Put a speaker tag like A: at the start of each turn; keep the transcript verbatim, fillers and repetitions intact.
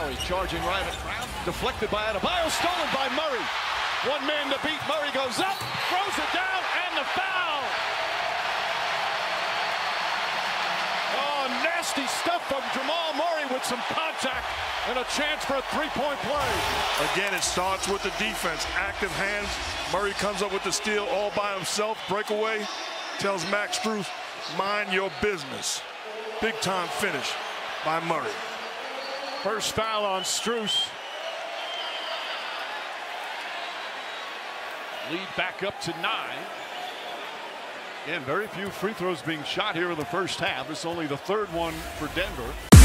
A: Murray charging right at ground, deflected by Adebayo, stolen by Murray. One man to beat. Murray goes up, throws it down, and the foul. Oh, nasty stuff from Jamal Murray with some contact and a chance for a three-point play.
B: Again, it starts with the defense. Active hands. Murray comes up with the steal all by himself. Breakaway. Tells Max Strus, mind your business. Big-time finish by Murray.
A: First foul on Strus. Lead back up to nine. Again, very few free throws being shot here in the first half. It's only the third one for Denver.